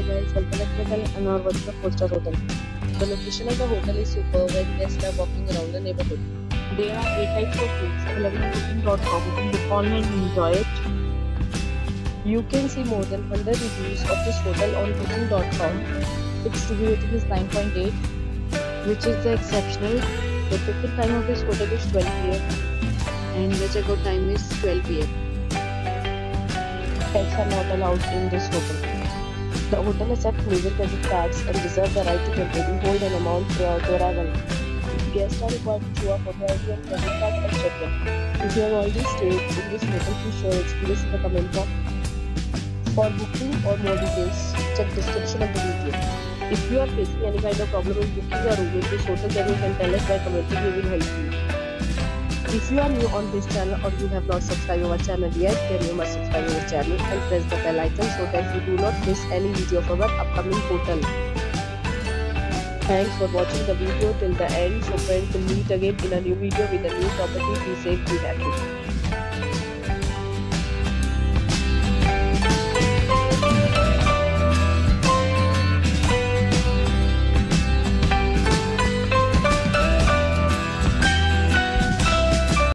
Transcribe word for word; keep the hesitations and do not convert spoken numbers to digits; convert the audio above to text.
automobiles, well-connected hotel, and are working a four-star hotel. The location of the hotel is superb when guests are walking around the neighborhood. There are eight types of rooms available on booking dot com. You can book online and enjoy it. You can see more than one hundred reviews of this hotel on booking dot com. Its review rating is nine point eight, which is the exceptional. The check-in time of this hotel is twelve p m and the checkout time is twelve p m Pets are not allowed in this hotel. The hotel accepts major credit cards and reserves the right to temporarily hold an amount prior to arrival. Guests are required to show a photo I D and credit card at check-in. If you have already stayed in this hotel, please share your experience in the comment box. For booking or more details, check description of the video. If you are facing any kind of problem in booking a room in this hotel, then you can tell us by commenting. We will help you. If you are new on this channel or you have not subscribed our channel yet, then you must subscribe our channel and press the bell icon so that you do not miss any video of our upcoming hotel. Thanks for watching the video till the end. So friends, we'll meet again in a new video with a new property. Be safe, be happy.